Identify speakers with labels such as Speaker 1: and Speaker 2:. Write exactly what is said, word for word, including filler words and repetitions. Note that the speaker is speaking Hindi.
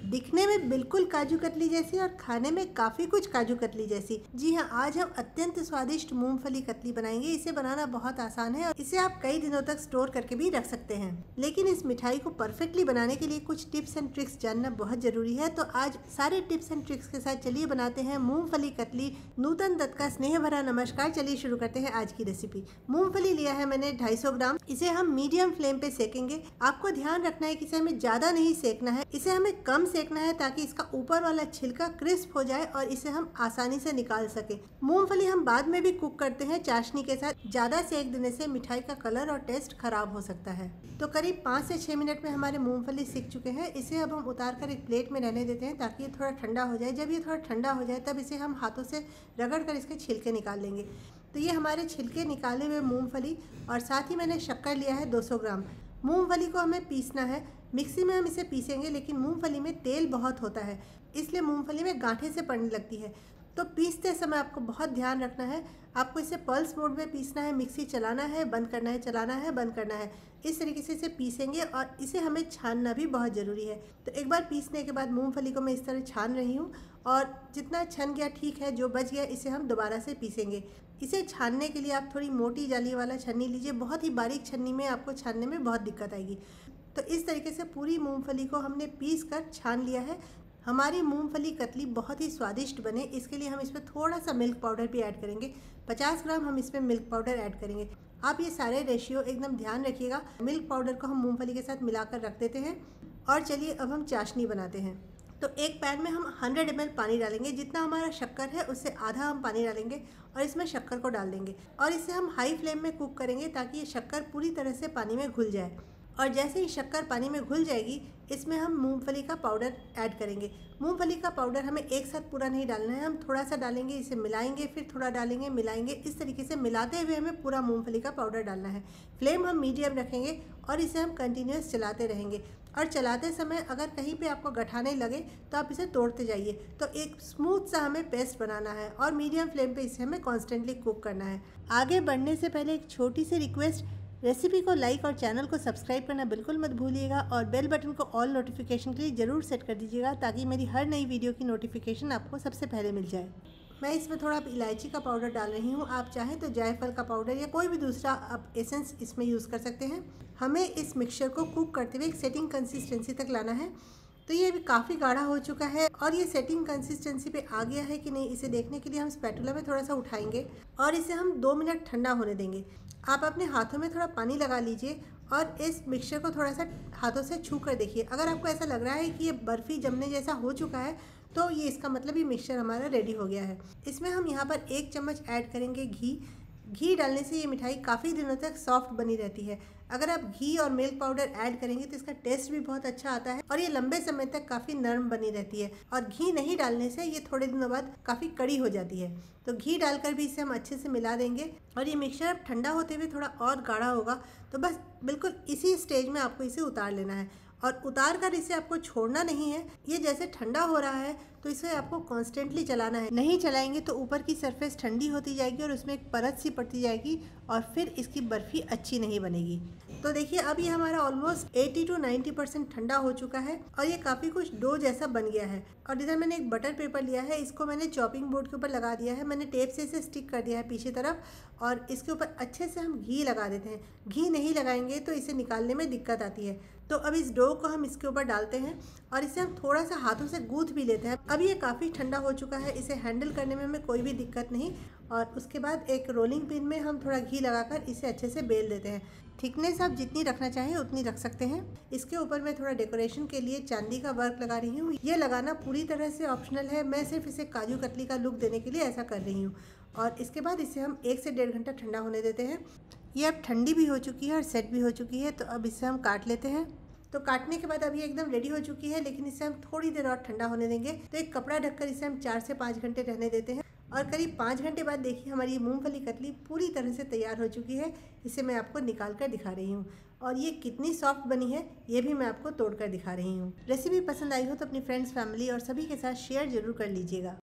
Speaker 1: दिखने में बिल्कुल काजू कतली जैसी और खाने में काफी कुछ काजू कतली जैसी। जी हाँ, आज हम अत्यंत स्वादिष्ट मूंगफली कतली बनाएंगे। इसे बनाना बहुत आसान है और इसे आप कई दिनों तक स्टोर करके भी रख सकते हैं। लेकिन इस मिठाई को परफेक्टली बनाने के लिए कुछ टिप्स एंड ट्रिक्स जानना बहुत जरूरी है। तो आज सारे टिप्स एंड ट्रिक्स के साथ चलिए बनाते हैं मूंगफली कतली। नूतन दत्त का स्नेह भरा नमस्कार। चलिए शुरू करते हैं आज की रेसिपी। मूंगफली लिया है मैंने दो सौ पचास ग्राम। इसे हम मीडियम फ्लेम पे सेकेंगे। आपको ध्यान रखना है कि इसे हमें ज्यादा नहीं सेकना है, इसे हमें कम सेकना है ताकि इसका ऊपर वाला छिलका क्रिस्प हो जाए और इसे हम आसानी से निकाल सके। मूंगफली हम बाद में भी कुक करते हैं चाशनी के साथ। ज्यादा सेक देने से मिठाई का कलर और टेस्ट खराब हो सकता है। तो करीब पाँच से छह मिनट में हमारे मूंगफली सिक चुके हैं। इसे अब हम उतार कर एक प्लेट में रहने देते हैं ताकि ये थोड़ा ठंडा हो जाए। जब ये थोड़ा ठंडा हो जाए तब इसे हम हाथों से रगड़ कर इसके छिलके निकाल लेंगे। तो ये हमारे छिलके निकाले हुए मूंगफली और साथ ही मैंने शक्कर लिया है दो सौ ग्राम। मूंगफली को हमें पीसना है। मिक्सी में हम इसे पीसेंगे, लेकिन मूंगफली में तेल बहुत होता है, इसलिए मूंगफली में गांठें से पड़ने लगती है। तो पीसते समय आपको बहुत ध्यान रखना है। आपको इसे पल्स मोड में पीसना है। मिक्सी चलाना है, बंद करना है, चलाना है, बंद करना है। इस तरीके से इसे पीसेंगे और इसे हमें छानना भी बहुत ज़रूरी है। तो एक बार पीसने के बाद मूंगफली को मैं इस तरह छान रही हूँ और जितना छन गया ठीक है, जो बच गया इसे हम दोबारा से पीसेंगे। इसे छानने के लिए आप थोड़ी मोटी जाली वाला छन्नी लीजिए। बहुत ही बारीक छन्नी में आपको छानने में बहुत दिक्कत आएगी। तो इस तरीके से पूरी मूंगफली को हमने पीस कर छान लिया है। हमारी मूंगफली कतली बहुत ही स्वादिष्ट बने, इसके लिए हम इसमें थोड़ा सा मिल्क पाउडर भी ऐड करेंगे। पचास ग्राम हम इसमें मिल्क पाउडर ऐड करेंगे। आप ये सारे रेशियो एकदम ध्यान रखिएगा। मिल्क पाउडर को हम मूंगफली के साथ मिलाकर रख देते हैं। और चलिए अब हम चाशनी बनाते हैं। तो एक पैन में हम सौ एम एल पानी डालेंगे। जितना हमारा शक्कर है उससे आधा हम पानी डालेंगे और इसमें शक्कर को डाल देंगे और इसे हम हाई फ्लेम में कुक करेंगे ताकि ये शक्कर पूरी तरह से पानी में घुल जाए। और जैसे ही शक्कर पानी में घुल जाएगी, इसमें हम मूंगफली का पाउडर ऐड करेंगे। मूंगफली का पाउडर हमें एक साथ पूरा नहीं डालना है, हम थोड़ा सा डालेंगे, इसे मिलाएंगे, फिर थोड़ा डालेंगे, मिलाएंगे। इस तरीके से मिलाते हुए हमें पूरा मूंगफली का पाउडर डालना है। फ्लेम हम मीडियम रखेंगे और इसे हम कंटिन्यूस चलाते रहेंगे। और चलाते समय अगर कहीं पे आपको गठाने लगे तो आप इसे तोड़ते जाइए। तो एक स्मूथ सा हमें पेस्ट बनाना है और मीडियम फ्लेम पे इसे हमें कॉन्स्टेंटली कुक करना है। आगे बढ़ने से पहले एक छोटी सी रिक्वेस्ट, रेसिपी को लाइक और चैनल को सब्सक्राइब करना बिल्कुल मत भूलिएगा और बेल बटन को ऑल नोटिफिकेशन के लिए ज़रूर सेट कर दीजिएगा ताकि मेरी हर नई वीडियो की नोटिफिकेशन आपको सबसे पहले मिल जाए। मैं इसमें थोड़ा इलायची का पाउडर डाल रही हूँ। आप चाहें तो जायफल का पाउडर या कोई भी दूसरा आप एसेंस इसमें यूज़ कर सकते हैं। हमें इस मिक्सचर को कुक करते हुए एक सेटिंग कंसिस्टेंसी तक लाना है। तो ये अभी काफ़ी गाढ़ा हो चुका है और ये सेटिंग कंसिस्टेंसी पे आ गया है कि नहीं, इसे देखने के लिए हम स्पैटुला में थोड़ा सा उठाएंगे और इसे हम दो मिनट ठंडा होने देंगे। आप अपने हाथों में थोड़ा पानी लगा लीजिए और इस मिक्सचर को थोड़ा सा हाथों से छू कर देखिए। अगर आपको ऐसा लग रहा है कि ये बर्फ़ी जमने जैसा हो चुका है तो ये इसका मतलब ये मिक्सचर हमारा रेडी हो गया है। इसमें हम यहाँ पर एक चम्मच ऐड करेंगे घी। घी डालने से ये मिठाई काफ़ी दिनों तक सॉफ्ट बनी रहती है। अगर आप घी और मिल्क पाउडर ऐड करेंगे तो इसका टेस्ट भी बहुत अच्छा आता है और ये लंबे समय तक काफ़ी नरम बनी रहती है। और घी नहीं डालने से ये थोड़े दिनों बाद काफ़ी कड़ी हो जाती है। तो घी डालकर भी इसे हम अच्छे से मिला देंगे और ये मिक्सचर अब ठंडा होते हुए थोड़ा और गाढ़ा होगा। तो बस बिल्कुल इसी स्टेज में आपको इसे उतार लेना है और उतार कर इसे आपको छोड़ना नहीं है। ये जैसे ठंडा हो रहा है तो इसे आपको कॉन्स्टेंटली चलाना है। नहीं चलाएंगे तो ऊपर की सरफेस ठंडी होती जाएगी और उसमें एक परत सी पड़ती जाएगी और फिर इसकी बर्फ़ी अच्छी नहीं बनेगी। तो देखिए अब ये हमारा ऑलमोस्ट अस्सी टू नब्बे परसेंट ठंडा हो चुका है और ये काफ़ी कुछ डो जैसा बन गया है। और इधर मैंने एक बटर पेपर लिया है, इसको मैंने चॉपिंग बोर्ड के ऊपर लगा दिया है। मैंने टेप से इसे स्टिक कर दिया है पीछे तरफ और इसके ऊपर अच्छे से हम घी लगा देते हैं। घी नहीं लगाएंगे तो इसे निकालने में दिक्कत आती है। तो अब इस डो को हम इसके ऊपर डालते हैं और इसे हम थोड़ा सा हाथों से गूंथ भी लेते हैं। अब ये काफ़ी ठंडा हो चुका है, इसे हैंडल करने में हमें कोई भी दिक्कत नहीं। और उसके बाद एक रोलिंग पिन में हम थोड़ा घी लगाकर इसे अच्छे से बेल देते हैं। थिकनेस आप जितनी रखना चाहें उतनी रख सकते हैं। इसके ऊपर मैं थोड़ा डेकोरेशन के लिए चांदी का वर्क लगा रही हूँ। ये लगाना पूरी तरह से ऑप्शनल है, मैं सिर्फ इसे काजू कतली का लुक देने के लिए ऐसा कर रही हूँ। और इसके बाद इसे हम एक से डेढ़ घंटा ठंडा होने देते हैं। ये अब ठंडी भी हो चुकी है और सेट भी हो चुकी है। तो अब इसे हम काट लेते हैं। तो काटने के बाद अब ये एकदम रेडी हो चुकी है, लेकिन इसे हम थोड़ी देर और ठंडा होने देंगे। तो एक कपड़ा ढककर इसे हम चार से पाँच घंटे रहने देते हैं और करीब पाँच घंटे बाद देखिए हमारी ये मूंगफली कतली पूरी तरह से तैयार हो चुकी है। इसे मैं आपको निकाल कर दिखा रही हूँ और ये कितनी सॉफ्ट बनी है ये भी मैं आपको तोड़ कर दिखा रही हूँ। रेसिपी पसंद आई हो तो अपनी फ्रेंड्स, फैमिली और सभी के साथ शेयर जरूर कर लीजिएगा।